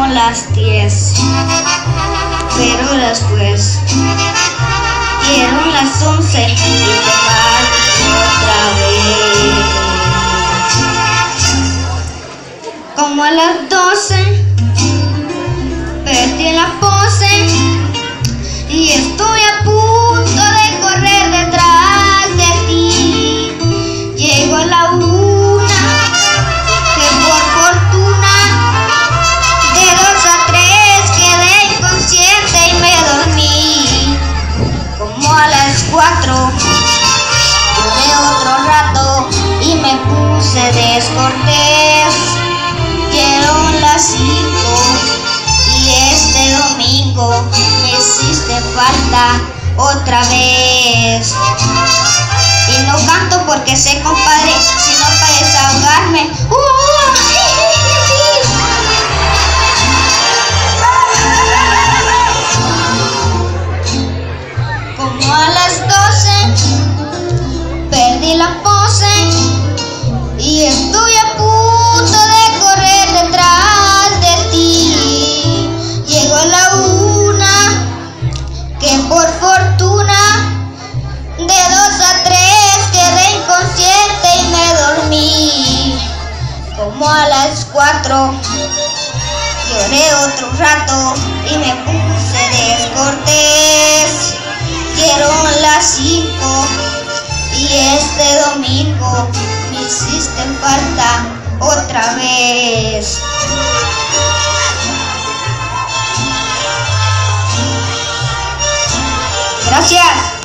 como las 10, pero después dieron las 11 y te marcho otra vez. Como a las 12 perdí la pose y estoy a punto de correr detrás de ti. Llego a la 1, que por fortuna de 2 a 3 quedé inconsciente y me dormí. Como a las 4 duré otro rato y me puse descortés. Dieron las 5 y este domingo me hiciste falta otra vez. Y no canto porque sé, compadre, sino para desahogarme. Como a las 12 perdí la pose y estoy a punto de correr detrás de ti. Llego a la 1, que por fortuna de 2 a 3 quedé inconsciente y me dormí. Como a las 4 lloré otro rato y me puse descortés. Dieron las 5 y este domingo me hiciste falta otra vez. Gracias.